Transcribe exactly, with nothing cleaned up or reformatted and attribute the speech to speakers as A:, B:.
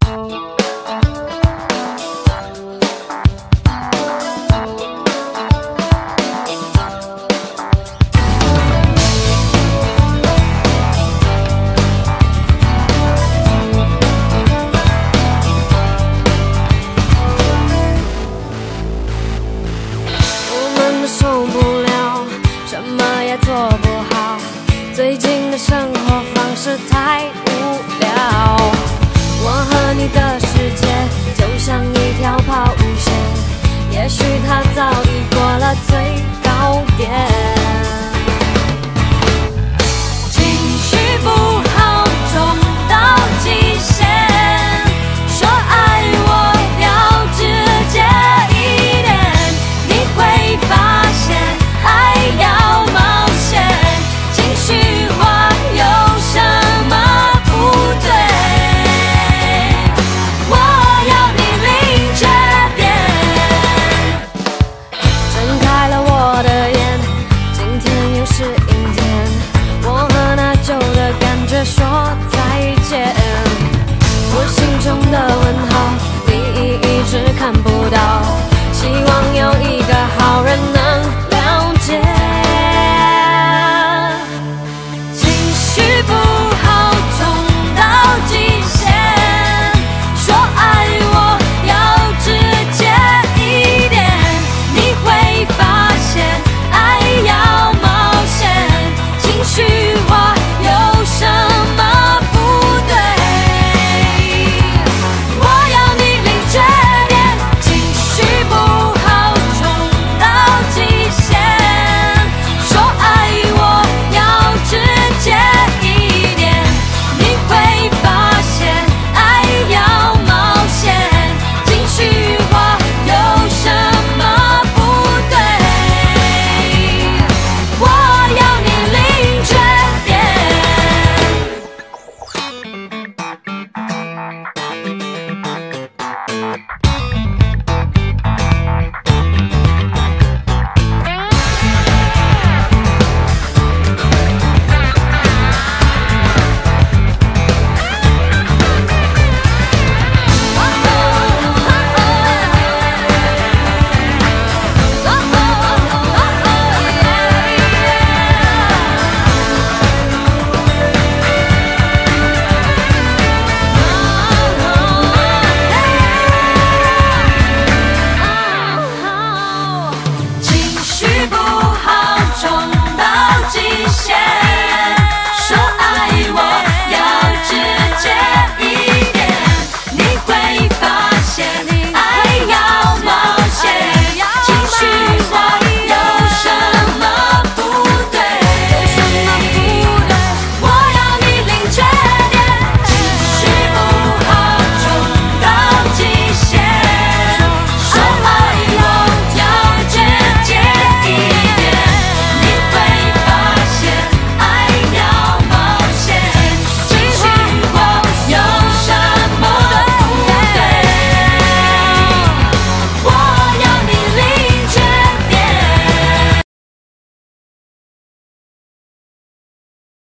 A: 受不了，什么也做不好，最近的生活方式太无聊。我和你的世界就像一条抛物线，也许它早已过了最高点。情绪不好，冲到极限，说爱我要直接一点，你会发现还要冒险，情绪化有什么不对？我要你明确点。睁开了我的眼，今天又是阴天，我和那旧的感觉说再见。我心中的问号，你一直看不到，希望有一个好人能了解。